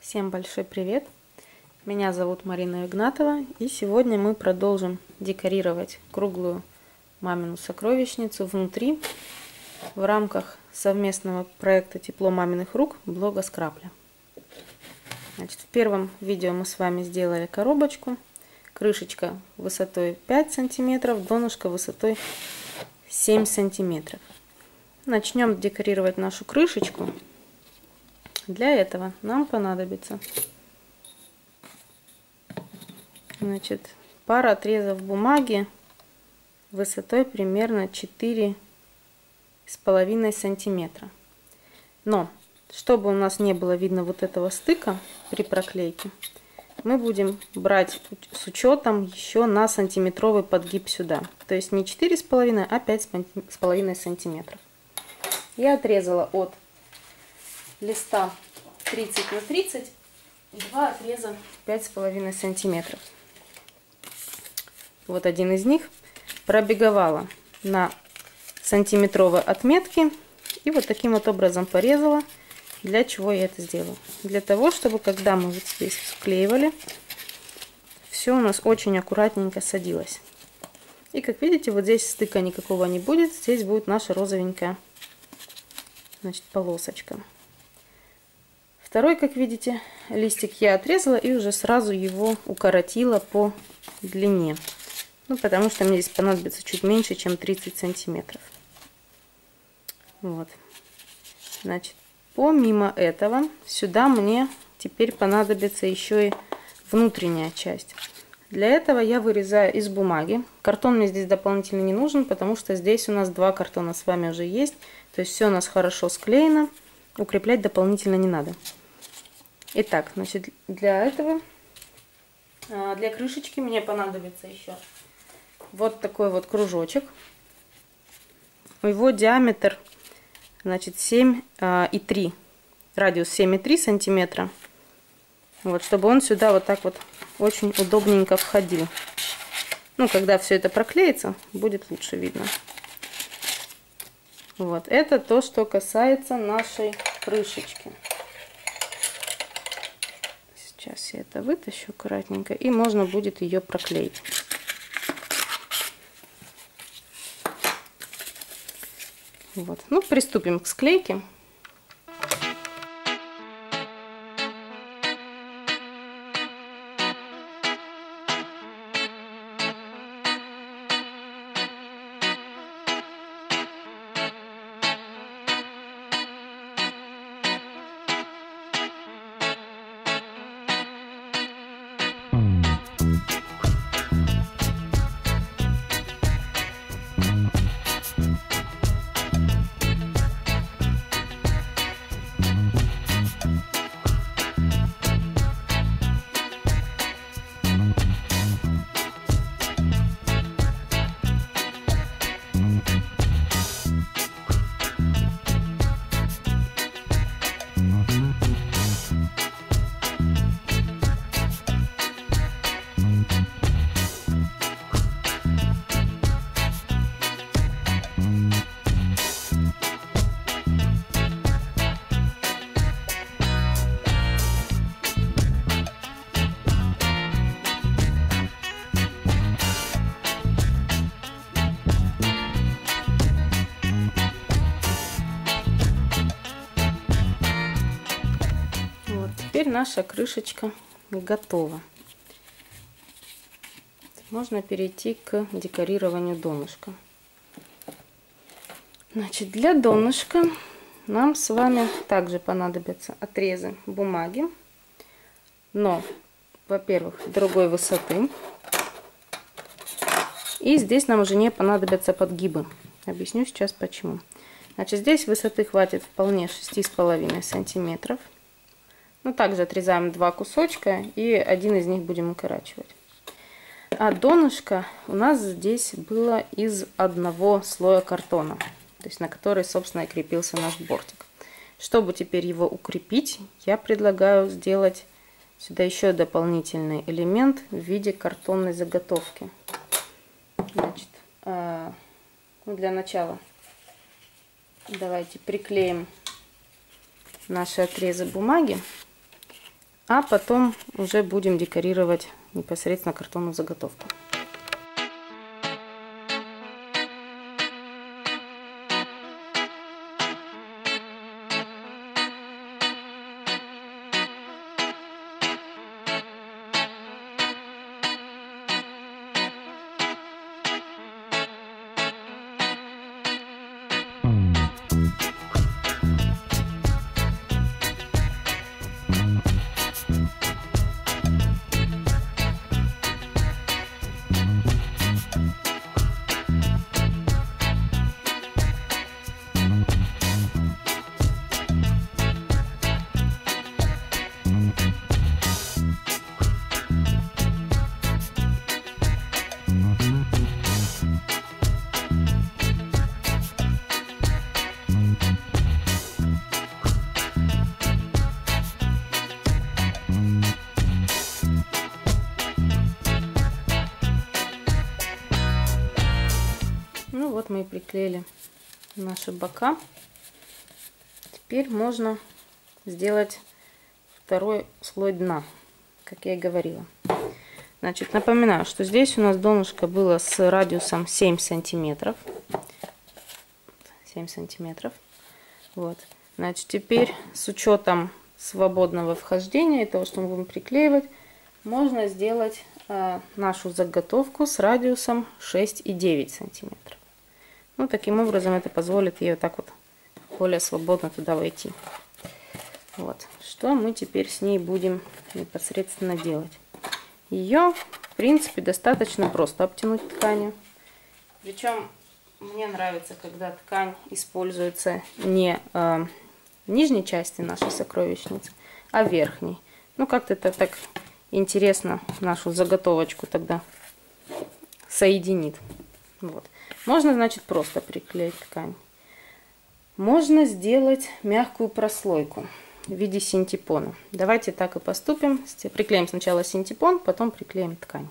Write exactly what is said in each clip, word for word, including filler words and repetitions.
Всем большой привет! Меня зовут Марина Игнатова, и сегодня мы продолжим декорировать круглую мамину сокровищницу внутри в рамках совместного проекта «Тепло маминых рук» блога Скрапля. Значит, в первом видео мы с вами сделали коробочку, крышечка высотой пять сантиметров, донышко высотой семь сантиметров. Начнем декорировать нашу крышечку. Для этого нам понадобится значит, пара отрезов бумаги высотой примерно четыре с половиной сантиметра. Но чтобы у нас не было видно вот этого стыка при проклейке, мы будем брать с учетом еще на сантиметровый подгиб сюда. То есть не четыре с половиной, а пять с половиной сантиметров. Я отрезала от листа тридцать на тридцать два отреза пять с половиной сантиметров. Вот один из них пробеговала на сантиметровой отметке и вот таким вот образом порезала. Для чего я это сделала? Для того, чтобы когда мы вот здесь склеивали, все у нас очень аккуратненько садилось. И как видите, вот здесь стыка никакого не будет. Здесь будет наша розовенькая, значит, полосочка. Второй, как видите, листик я отрезала и уже сразу его укоротила по длине. Ну, потому что мне здесь понадобится чуть меньше, чем тридцать сантиметров. Вот. Значит, помимо этого, сюда мне теперь понадобится еще и внутренняя часть. Для этого я вырезаю из бумаги. Картон мне здесь дополнительно не нужен, потому что здесь у нас два картона с вами уже есть. То есть все у нас хорошо склеено. Укреплять дополнительно не надо. Итак, значит, для этого, для крышечки мне понадобится еще вот такой вот кружочек. Его диаметр, значит, семь и три, радиус семь и три сантиметра. Вот, чтобы он сюда вот так вот очень удобненько входил. Ну, когда все это проклеится, будет лучше видно. Вот, это то, что касается нашей крышечки. Сейчас я это вытащу аккуратненько, и можно будет ее проклеить. Вот. Ну, приступим к склейке. Теперь наша крышечка готова. Можно перейти к декорированию донышка. Значит, для донышка нам с вами также понадобятся отрезы бумаги, но, во-первых, другой высоты. И здесь нам уже не понадобятся подгибы. Объясню сейчас почему. Значит, здесь высоты хватит вполне шесть с половиной сантиметров. Ну, также отрезаем два кусочка и один из них будем укорачивать. А донышко у нас здесь было из одного слоя картона, то есть на который, собственно, и крепился наш бортик. Чтобы теперь его укрепить, я предлагаю сделать сюда еще дополнительный элемент в виде картонной заготовки. Значит, э, ну, для начала давайте приклеим наши отрезы бумаги. А потом уже будем декорировать непосредственно картонную заготовку. Ну вот мы и приклеили наши бока. Теперь можно сделать второй слой дна, как я и говорила. Значит, напоминаю, что здесь у нас донышко было с радиусом семь сантиметров. семь сантиметров. Вот. Значит, теперь с учетом свободного вхождения и того, что мы будем приклеивать, можно сделать э, нашу заготовку с радиусом шесть и девять сантиметров. Ну, таким образом это позволит ей вот так вот более свободно туда войти. Вот. Что мы теперь с ней будем непосредственно делать? Ее, в принципе, достаточно просто обтянуть тканью. Причем мне нравится, когда ткань используется не э, в нижней части нашей сокровищницы, а в верхней. Ну, как-то это так интересно нашу заготовочку тогда соединит. Вот. Можно, значит, просто приклеить ткань. Можно сделать мягкую прослойку в виде синтепона. Давайте так и поступим. Приклеим сначала синтепон, потом приклеим ткань.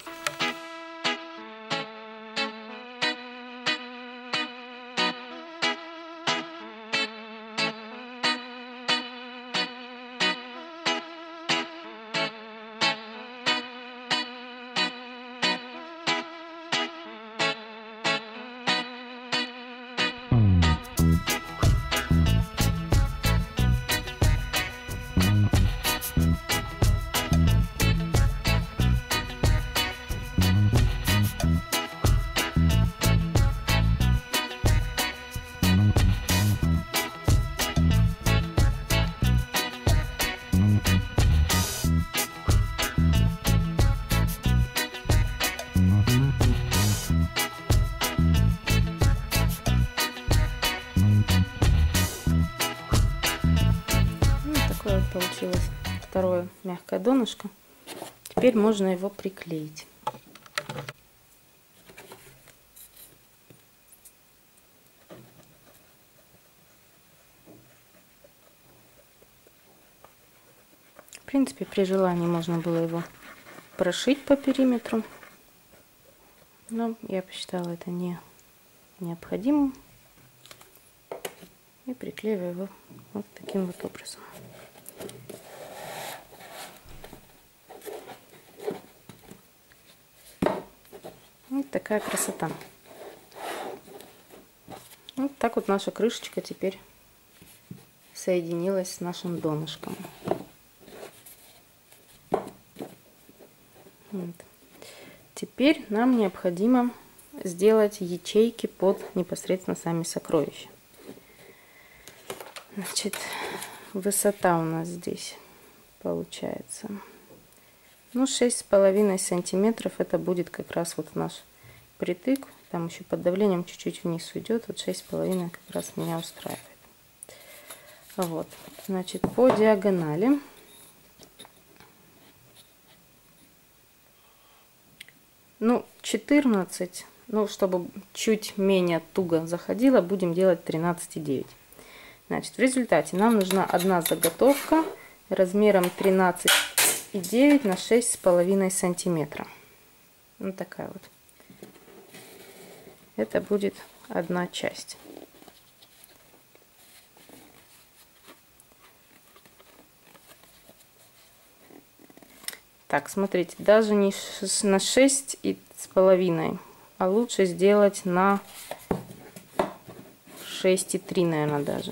Получилось второе мягкое донышко. Теперь можно его приклеить. В принципе, при желании можно было его прошить по периметру, но я посчитала это не необходимым и приклеиваю его вот таким вот образом. Вот такая красота. Вот так вот наша крышечка теперь соединилась с нашим донышком. Вот. Теперь нам необходимо сделать ячейки под непосредственно сами сокровища. Значит, высота у нас здесь получается, ну, шесть с половиной сантиметров. Это будет как раз вот наш притык. Там еще под давлением чуть-чуть вниз уйдет. Вот шесть с половиной как раз меня устраивает. Вот, значит, по диагонали ну, четырнадцать, ну, чтобы чуть менее туго заходило, будем делать тринадцать и девять. Значит, в результате нам нужна одна заготовка размером тринадцать и девять на шесть с половиной сантиметра. Вот такая вот. Это будет одна часть. Так, смотрите, даже не на шесть и с половиной, а лучше сделать на шесть и три, наверное, даже.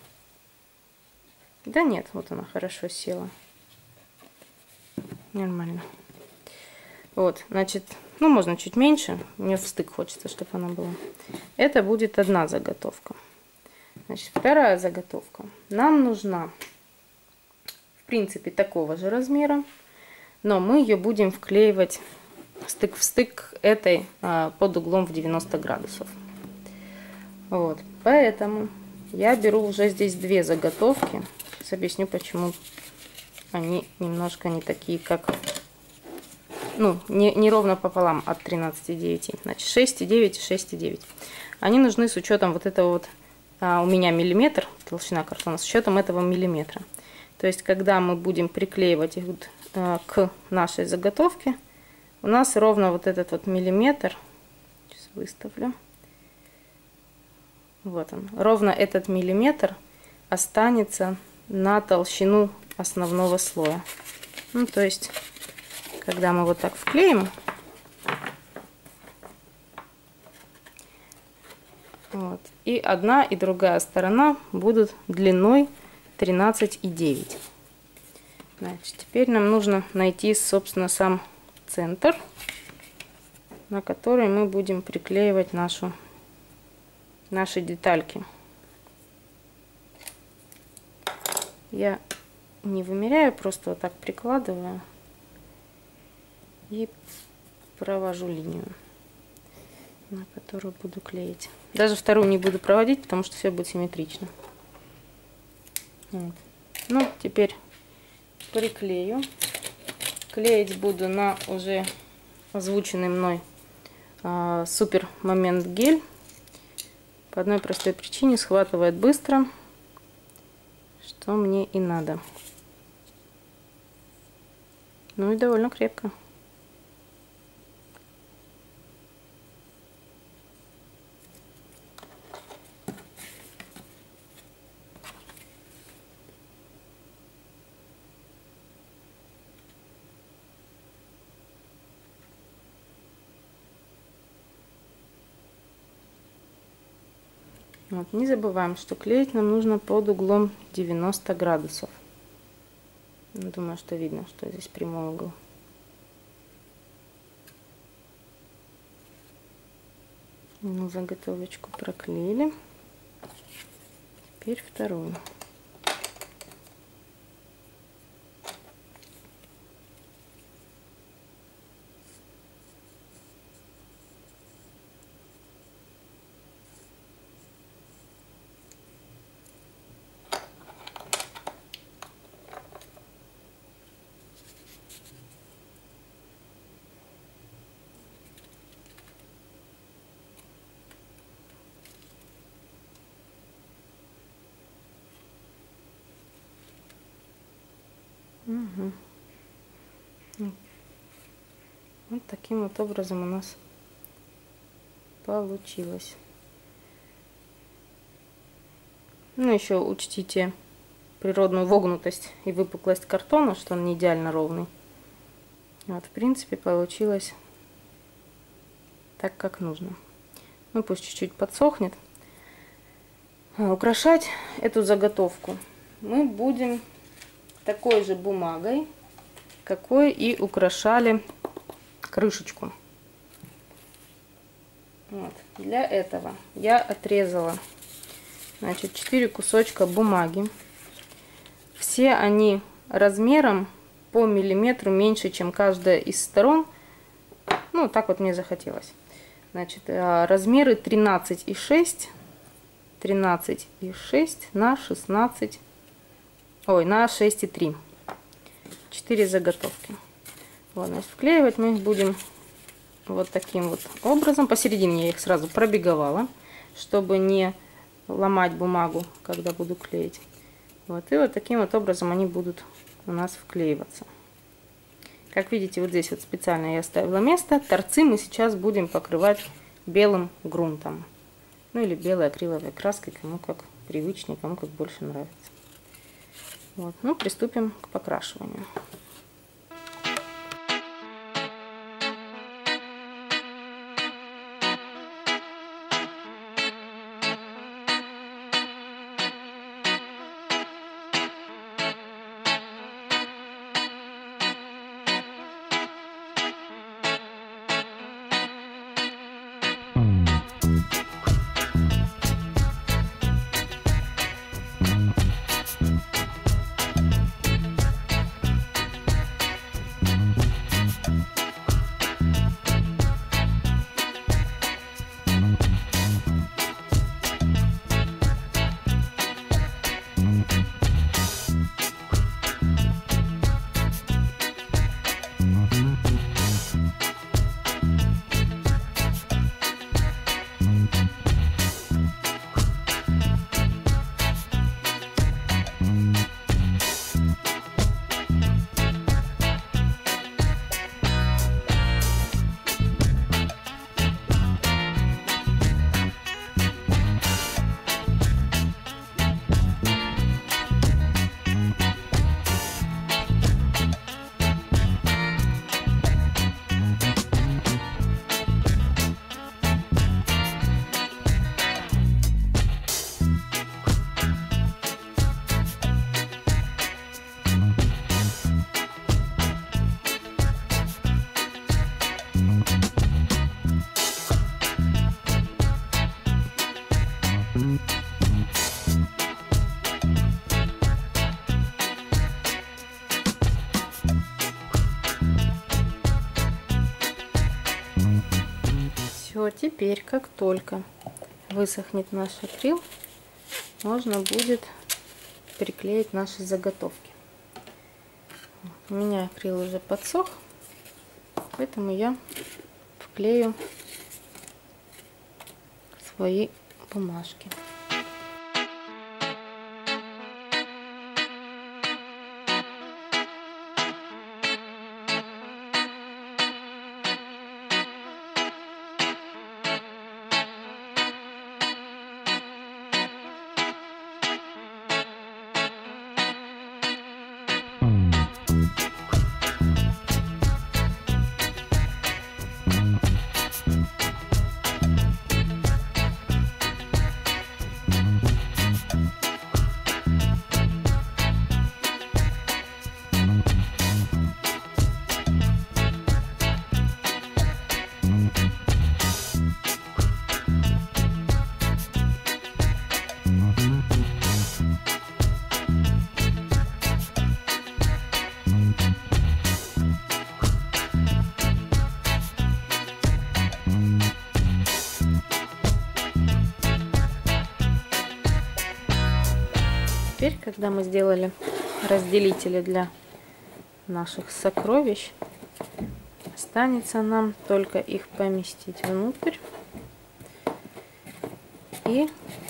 Да нет, вот она хорошо села. Нормально. Вот, значит, ну можно чуть меньше. Мне в стык хочется, чтобы она была. Это будет одна заготовка. Значит, вторая заготовка. Нам нужна, в принципе, такого же размера, но мы ее будем вклеивать стык в стык этой а, под углом в девяносто градусов. Вот, поэтому я беру уже здесь две заготовки. Сейчас объясню, почему они немножко не такие, как, ну, не, не ровно пополам от тринадцати и девяти. Значит, шесть и девять и шесть и девять. Они нужны с учетом вот этого вот, а, у меня миллиметр, толщина картона, с учетом этого миллиметра. То есть, когда мы будем приклеивать их а, к нашей заготовке, у нас ровно вот этот вот миллиметр, сейчас выставлю, вот он, ровно этот миллиметр останется на толщину основного слоя. Ну, то есть, когда мы вот так вклеим, вот, и одна и другая сторона будут длиной тринадцать и девять. Значит, теперь нам нужно найти, собственно, сам центр, на который мы будем приклеивать нашу, наши детальки. Я не вымеряю, просто вот так прикладываю и провожу линию, на которую буду клеить. Даже вторую не буду проводить, потому что все будет симметрично. Вот. Ну, теперь приклею. Клеить буду на уже озвученный мной а, супер момент гель. По одной простой причине: схватывает быстро, что мне и надо. Ну и довольно крепко. Вот, не забываем, что клеить нам нужно под углом девяносто градусов. Думаю, что видно, что здесь прямой угол. Ну, заготовочку проклеили. Теперь вторую. Угу. Вот таким вот образом у нас получилось. Ну, еще учтите природную вогнутость и выпуклость картона, что он не идеально ровный. Вот, в принципе, получилось так, как нужно. Ну, пусть чуть-чуть подсохнет. А украшать эту заготовку мы будем такой же бумагой, какой и украшали крышечку. Вот. Для этого я отрезала, значит, четыре кусочка бумаги. Все они размером по миллиметру меньше, чем каждая из сторон. Ну, так вот мне захотелось. Значит, размеры тринадцать и шесть, тринадцать и шесть на шестнадцать. Ой, на шесть и три. четыре заготовки. Вот, значит, вклеивать мы их будем вот таким вот образом. Посередине я их сразу пробеговала, чтобы не ломать бумагу, когда буду клеить. Вот, и вот таким вот образом они будут у нас вклеиваться. Как видите, вот здесь вот специально я оставила место. Торцы мы сейчас будем покрывать белым грунтом. Ну или белой акриловой краской, кому как привычнее, кому как больше нравится. Вот, ну, приступим к покрашиванию. Все, теперь, как только высохнет наш акрил, можно будет приклеить наши заготовки. У меня акрил уже подсох, поэтому я вклею свои бумажки. Теперь, когда мы сделали разделители для наших сокровищ, останется нам только их поместить внутрь и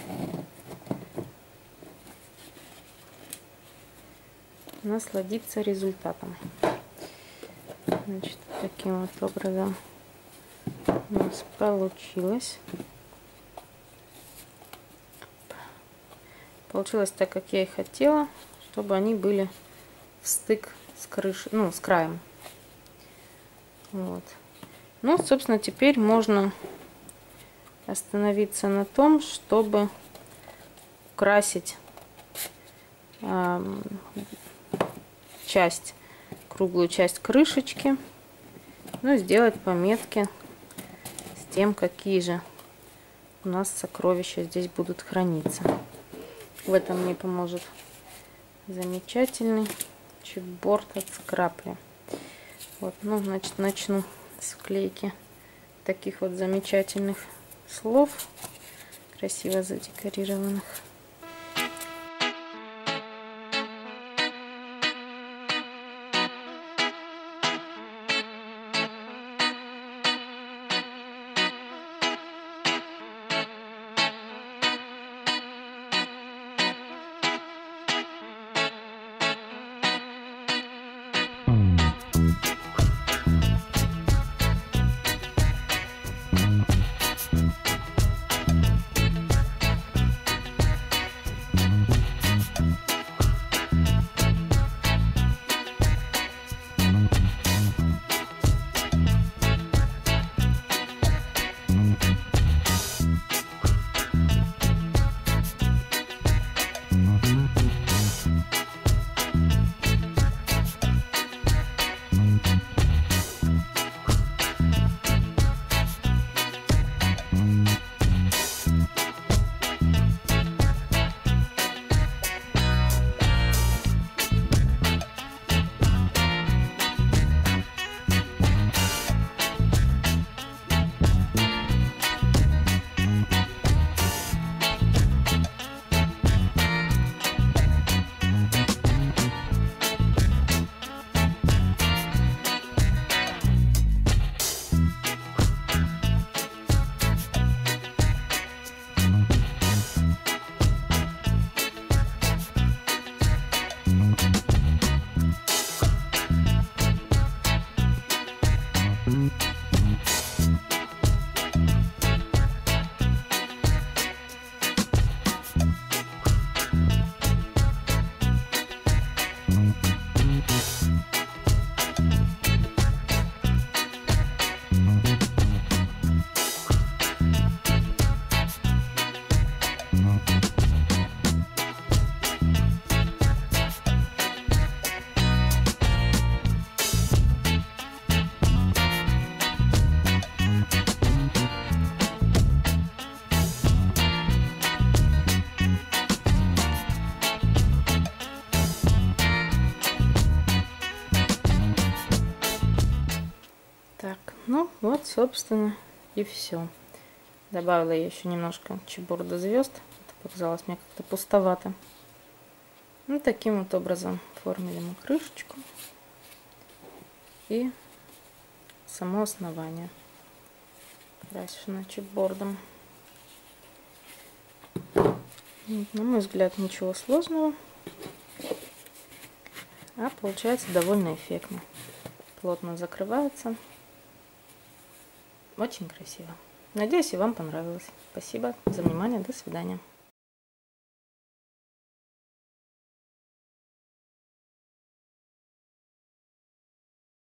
насладиться результатом. Значит, таким вот образом у нас получилось. Получилось так, как я и хотела, чтобы они были в стык с крышей, ну, с краем. Вот. Ну, собственно, теперь можно остановиться на том, чтобы украсить э, часть, круглую часть крышечки, ну и сделать пометки с тем, какие же у нас сокровища здесь будут храниться. В этом мне поможет замечательный чипборд от Скрапли. Вот, ну, значит, начну с вклейки таких вот замечательных слов, красиво задекорированных. Ну, вот, собственно, И все. Добавила я еще немножко чебурда звезд. Это показалось мне как-то пустовато. Ну, таким вот образом оформили мы крышечку и само основание крашено чипбордом. На мой взгляд, ничего сложного, а получается довольно эффектно. Плотно закрывается. Очень красиво. Надеюсь, и вам понравилось. Спасибо за внимание. До свидания.